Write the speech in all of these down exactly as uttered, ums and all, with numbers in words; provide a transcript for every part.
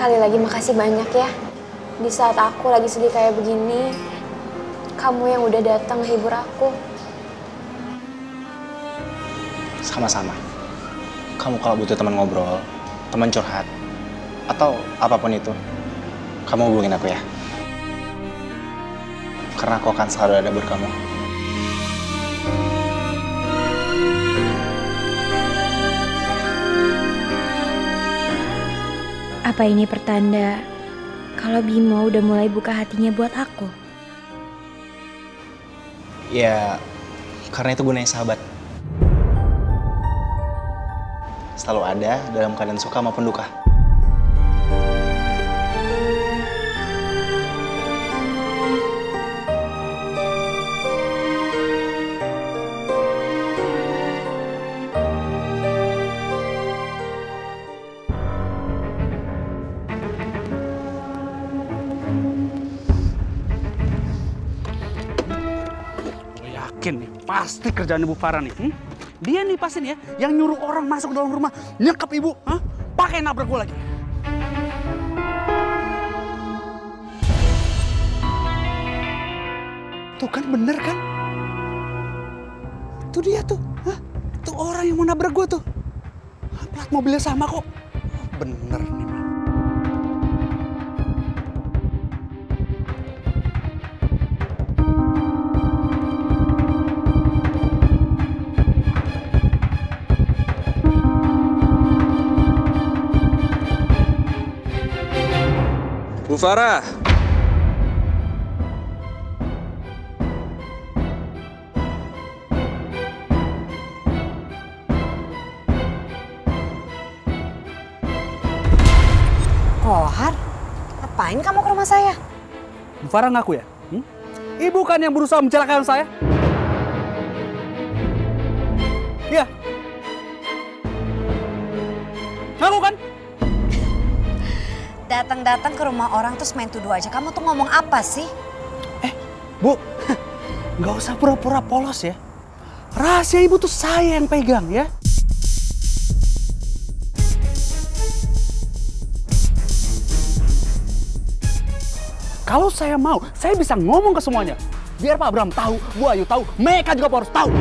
Sekali lagi makasih banyak ya. Di saat aku lagi sedih kayak begini, kamu yang udah datang menghibur aku. Sama-sama. Kamu kalau butuh teman ngobrol, teman curhat, atau apapun itu, kamu hubungin aku ya. Karena aku akan selalu ada buat kamu. Apa ini pertanda kalau Bimo udah mulai buka hatinya buat aku? Ya, karena itu gunanya sahabat. Selalu ada dalam keadaan suka maupun duka. Nih, pasti kerjaan Ibu Farah nih. Hmm? Dia nih pasti nih ya, yang nyuruh orang masuk ke dalam rumah, nyekap Ibu, huh? Pakai nabrak gue lagi. Tuh kan bener kan? Tuh dia tuh, huh? Tuh orang yang mau nabrak gue tuh. Plat mobilnya sama kok. Bener nih. Bu Farah. Kohar, ngapain kamu ke rumah saya? Bu Farah ngaku ya? Hmm? Ibu kan yang berusaha mencelakakan saya? Iya. Ngaku kan? Datang-datang ke rumah orang terus main tuduh aja. Kamu tuh ngomong apa sih? Eh, Bu, nggak usah pura-pura polos ya. Rahasia Ibu tuh saya yang pegang ya. Kalau saya mau, saya bisa ngomong ke semuanya. Biar Pak Bram tahu, Bu Ayu tahu, mereka juga harus tahu.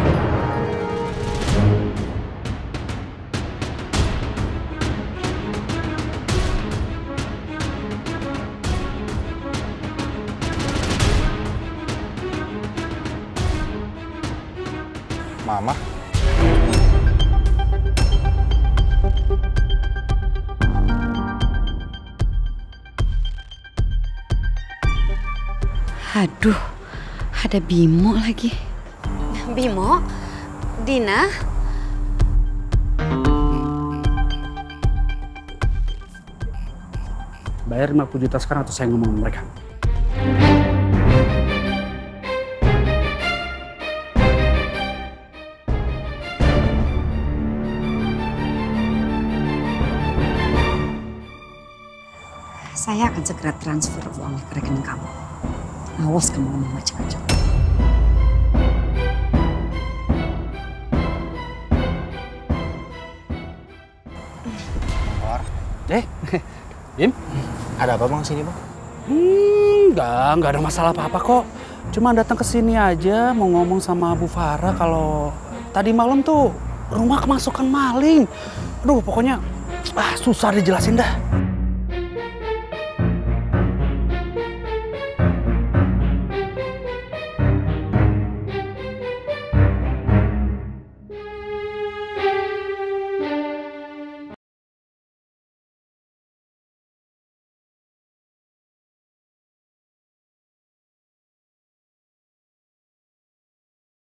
Mama. Aduh, ada Bimo lagi. Bimo? Dina? Bayar lima puluh juta sekarang atau saya ngomong sama mereka. Saya akan segera transfer uangnya ke rekening kamu. Awas kamu ngomong macam-macam. Eh, Bim? Ada apa bang sini bang? Hmm, enggak, enggak ada masalah apa-apa kok. Cuma datang ke sini aja mau ngomong sama Bu Farah kalau tadi malam tuh rumah kemasukan maling. Aduh, pokoknya ah, susah dijelasin dah.